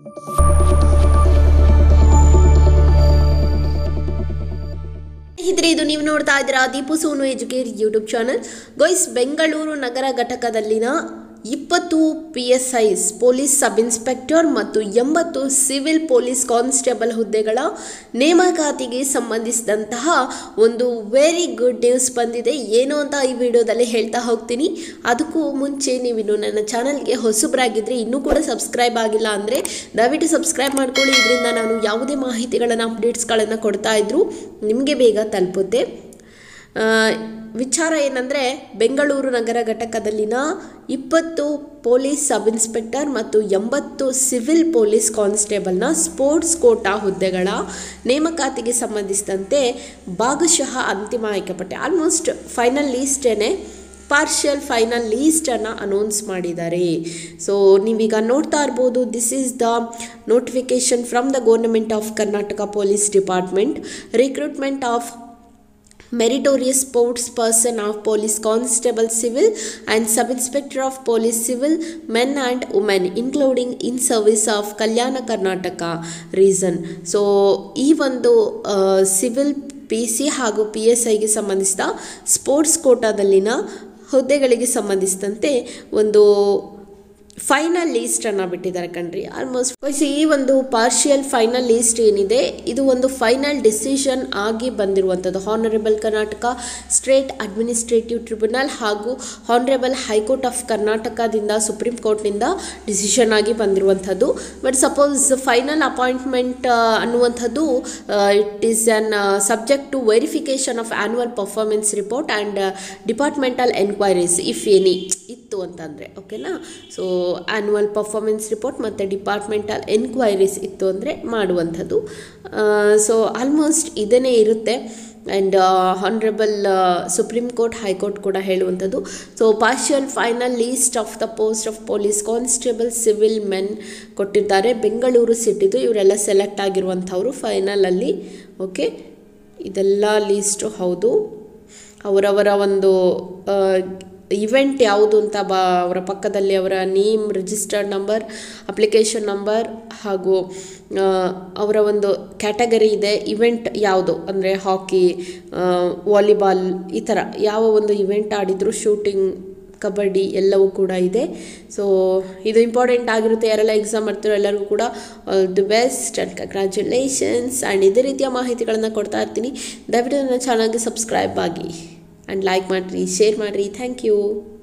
ಇದು ನೀವು ನೋಡ್ತಾ ಇದ್ದೀರಾ deepusonu educare YouTube channel. Guys, Bengaluru ನಗರ ಘಟಕದಲ್ಲಿನ 20 PSI ಪೊಲೀಸ್ ಸಬ್ ಇನ್ಸ್ಪೆಕ್ಟರ್ ಮತ್ತು 80 ಸಿವಿಲ್ ಪೊಲೀಸ್ ಕಾನ್ಸ್ಟೇಬಲ್ ಹುದ್ದೆಗಳ ನೇಮಕಾತಿಗೆ ಸಂಬಂಧಿಸಿದಂತಹ ಒಂದು ವೆರಿ ಗುಡ್ ನ್ಯೂಸ್ ಬಂದಿದೆ. ಏನು ಅಂತ ಈ ವಿಡಿಯೋದಲ್ಲಿ ಹೇಳ್ತಾ ಹೋಗ್ತೀನಿ. ಅದಕ್ಕೂ ಮುಂಚೆ ನೀವು ನನ್ನ ಚಾನಲ್ಗೆ ಹೊಸಬರಾಗಿದ್ದರೆ ಇನ್ನೂ ಕೂಡ ಸಬ್ಸ್ಕ್ರೈಬ್ ಆಗಿಲ್ಲ ಅಂದರೆ ದಯವಿಟ್ಟು ಸಬ್ಸ್ಕ್ರೈಬ್ ಮಾಡ್ಕೊಳ್ಳಿ. ಇದರಿಂದ ನಾನು ಯಾವುದೇ ಮಾಹಿತಿಗಳನ್ನು ಅಪ್ಡೇಟ್ಸ್ಗಳನ್ನು ಕೊಡ್ತಾ ಇದ್ದರೂ ನಿಮಗೆ ಬೇಗ ತಲುಪುತ್ತೆ. ವಿಚಾರ ಏನಂದರೆ, ಬೆಂಗಳೂರು ನಗರ ಘಟಕದಲ್ಲಿನ 20 ಪೊಲೀಸ್ ಸಬ್ ಇನ್ಸ್ಪೆಕ್ಟರ್ ಮತ್ತು 80 ಸಿವಿಲ್ ಪೊಲೀಸ್ ಕಾನ್ಸ್ಟೇಬಲ್ನ ಸ್ಪೋರ್ಟ್ಸ್ ಕೋಟಾ ಹುದ್ದೆಗಳ ನೇಮಕಾತಿಗೆ ಸಂಬಂಧಿಸಿದಂತೆ ಭಾಗಶಃ ಅಂತಿಮ ಆಯ್ಕೆ ಪಟ್ಟಿ, ಆಲ್ಮೋಸ್ಟ್ ಫೈನಲ್ ಲೀಸ್ಟೇನೆ, ಪಾರ್ಷಿಯಲ್ ಫೈನಲ್ ಲೀಸ್ಟನ್ನು ಅನೌನ್ಸ್ ಮಾಡಿದ್ದಾರೆ. ಸೊ ನೀವೀಗ ನೋಡ್ತಾ ಇರ್ಬೋದು, this is the notification from the government of Karnataka police department, recruitment of meritorious sports person of police constable civil and sub inspector of police civil men and women including in service of Kalyana Karnataka region. So ಈ ಒಂದು civil PC ಹಾಗೂ PSIಗೆ ಸಂಬಂಧಿಸಿದ sports ಕೋಟಾದಲ್ಲಿನ ಹುದ್ದೆಗಳಿಗೆ ಸಂಬಂಧಿಸಿದಂತೆ ಒಂದು final ಲೀಸ್ಟನ್ನು ಬಿಟ್ಟಿದ್ದಾರೆ ಕಣ್ರಿ. Almost ಈ ಒಂದು ಪಾರ್ಷಿಯಲ್ ಫೈನಲ್ ಲೀಸ್ಟ್ ಏನಿದೆ, ಇದು ಒಂದು ಫೈನಲ್ ಡಿಸಿಷನ್ ಆಗಿ ಬಂದಿರುವಂಥದ್ದು. Honourable Karnataka state administrative tribunal ಹಾಗೂ ಹಾನರೇಬಲ್ ಹೈಕೋರ್ಟ್ ಆಫ್ ಕರ್ನಾಟಕದಿಂದ, ಸುಪ್ರೀಂ ಕೋರ್ಟ್ನಿಂದ ಡಿಸಿಷನ್ ಆಗಿ ಬಂದಿರುವಂಥದ್ದು. ಬಟ್ ಸಪೋಸ್ ಫೈನಲ್ ಅಪಾಯಿಂಟ್ಮೆಂಟ್ ಅನ್ನುವಂಥದ್ದು it is an subject to verification of annual performance report and departmental enquiries if any ಇತ್ತು ಅಂತಂದರೆ, ಓಕೆನಾ. ಸೊ ಆ್ಯನ್ಯುವಲ್ ಪರ್ಫಾರ್ಮೆನ್ಸ್ ರಿಪೋರ್ಟ್ ಮತ್ತು ಡಿಪಾರ್ಟ್ಮೆಂಟಲ್ ಎನ್ಕ್ವೈರೀಸ್ ಇತ್ತು ಅಂದರೆ ಮಾಡುವಂಥದ್ದು. ಸೊ ಆಲ್ಮೋಸ್ಟ್ ಇದನ್ನೇ ಇರುತ್ತೆ. And honourable supreme court, high court ಕೂಡ ಹೇಳುವಂಥದ್ದು. So partial final list of the post of police constable civil men ಕೊಟ್ಟಿದ್ದಾರೆ. ಬೆಂಗಳೂರು ಸಿಟಿದು ಇವರೆಲ್ಲ ಸೆಲೆಕ್ಟ್ ಆಗಿರುವಂಥವ್ರು ಫೈನಲಲ್ಲಿ. ಓಕೆ, ಇದೆಲ್ಲ ಲೀಸ್ಟು ಹೌದು. ಅವರವರ ಒಂದು ಇವೆಂಟ್ ಯಾವುದು ಅಂತ ಅವರ ಪಕ್ಕದಲ್ಲಿ ಅವರ name, registered number, application number ಹಾಗೂ ಅವರ ಒಂದು ಕ್ಯಾಟಗರಿ ಇದೆ. ಇವೆಂಟ್ ಯಾವುದು ಅಂದರೆ ಹಾಕಿ, ವಾಲಿಬಾಲ್, ಈ ಥರ ಯಾವ ಒಂದು ಇವೆಂಟ್ ಆಡಿದ್ರು, ಶೂಟಿಂಗ್, ಕಬಡ್ಡಿ ಎಲ್ಲವೂ ಕೂಡ ಇದೆ. ಸೊ ಇದು ಇಂಪಾರ್ಟೆಂಟ್ ಆಗಿರುತ್ತೆ. ಯಾರೆಲ್ಲ ಎಕ್ಸಾಮ್ ಮಾಡ್ತಿರೋ ಎಲ್ಲರಿಗೂ ಕೂಡ all the best and congratulations. And ಇದೇ ರೀತಿಯ ಮಾಹಿತಿಗಳನ್ನು ಕೊಡ್ತಾ ಇರ್ತೀನಿ. ದಯವಿಟ್ಟು ನನ್ನ ಚಾನಲ್ಗೆ ಸಬ್ಸ್ಕ್ರೈಬ್ ಆಗಿ ಆ್ಯಂಡ್ ಲೈಕ್ ಮಾಡಿರಿ, ಶೇರ್ ಮಾಡಿರಿ. Thank you.